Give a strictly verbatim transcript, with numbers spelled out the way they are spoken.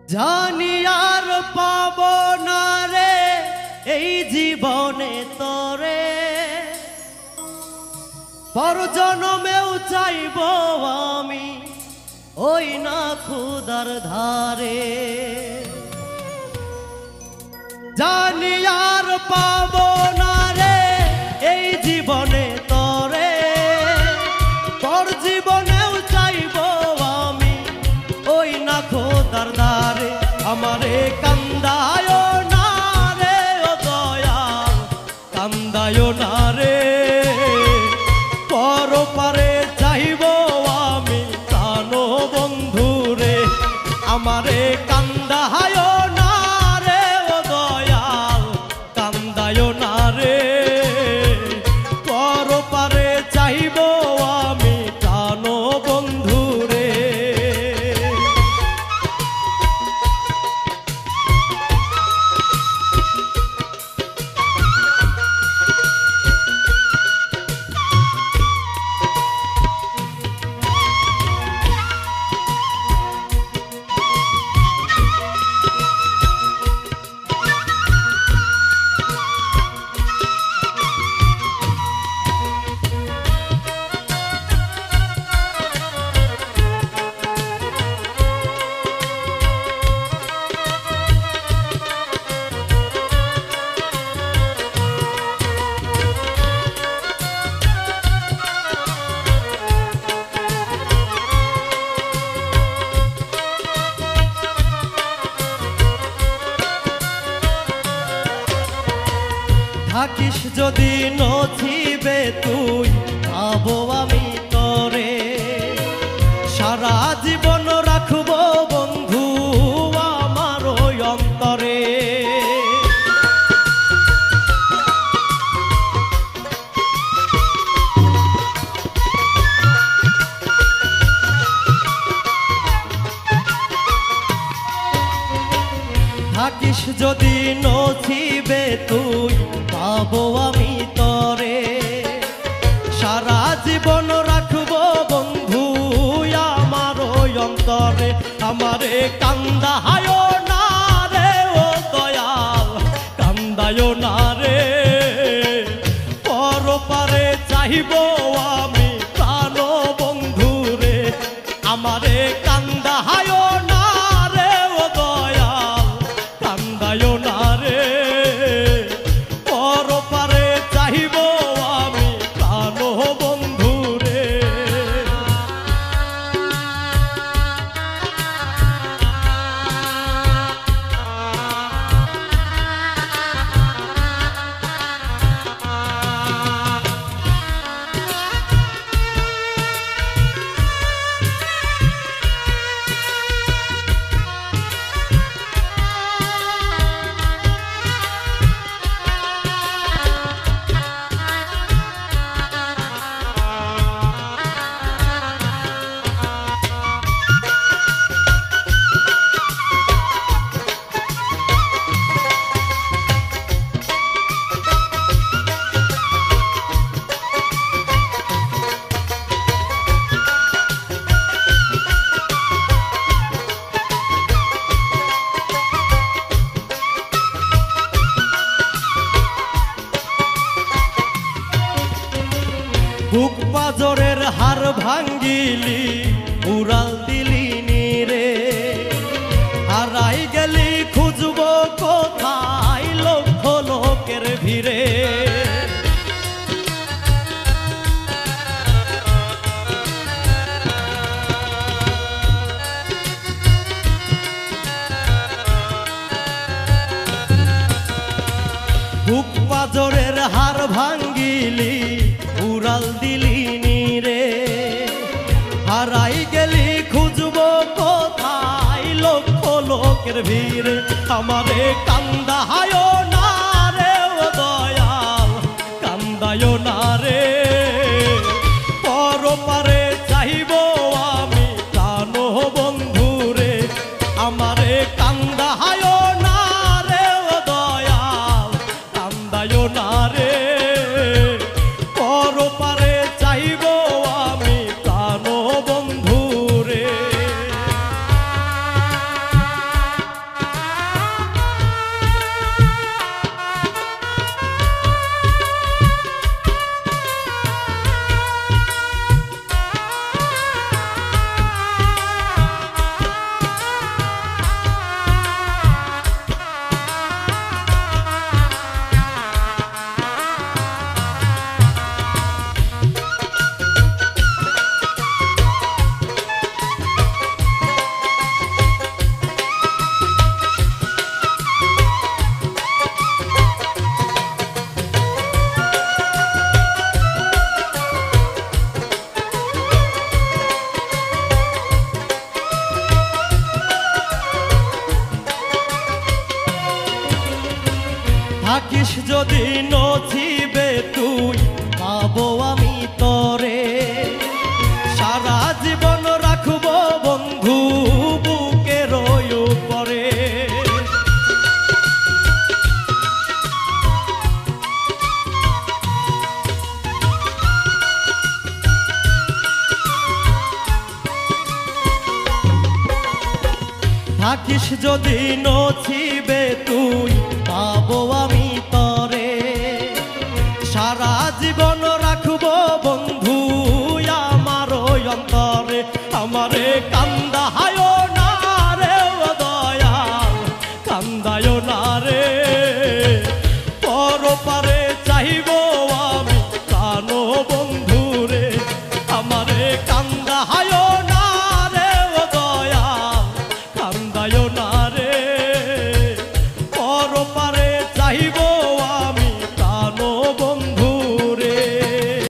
জানি আর পাব না রে এই জীবনে তোরে, পর জনমেও চাইব আমি ওই না খুদার ধারে। জানি আর পাব না রে এই জীবনে তোরে, পর জীবনেও চাইব আমি ওই না খুদার ধারে। আমারে কান্দায় না রে ও দয়াল, কান্দায় না রে, পর পারে চাইব আমি প্রাণ বন্ধুরে। আমারে কান্দায় না রে ও দয়াল, কান্দায় না রে, পর পারে চাইব আমি প্রাণ বন্ধুরে। থাকিস যদি নথিবে তুই পাবো আমি তরে, সারা জীবন রাখবো বন্ধু আমার ওই অন্তরে। থাকিস যদি নথিবে তুই পাবো আমি তরে, সারা জীবন রাখবো বন্ধু আমার ওই অন্তরে। আমারে কান্দায় না রে ও দয়াল, কান্দায় না রে, পর পারে চাইব আমি প্রাণ বন্ধুরে। আমারে কান্দায় না রে ও দয়াল, কান্দায় না রে, পর পারে চাইব আমি প্রাণ বন্ধুরে। বুক পাজরের হার ভাঙ্গিলি উড়াল দিলি রে, হারাই গেলি খুঁজব কোথায় লক্ষ লোকের ভিড়ে। বুক পাজরের হার ভাঙ্গিলি উড়াল দিলি রে, হারাই গেলি খুঁজব কোথায় লক্ষ লোকের ভিড়। আমারে কান্দায় না রে ও দয়াল, কান্দায় না রে, পর পারে চাইব আমি প্রাণ বন্ধুরে। আমারে কান্দায় না রে ও দয়াল, কান্দায় না রে, পর পারে চাইব আমি প্রাণ বন্ধুরে। থাকিস যদি নছিবে তুই পাবো আমি তরে, সারা জীবন রাখবো বন্ধু বুকের উপরে। থাকিস যদি নছিবে তুই পাবো আমি তরে, সারা জীবন রাখবো বন্ধু আমার ওই অন্তরে। আমার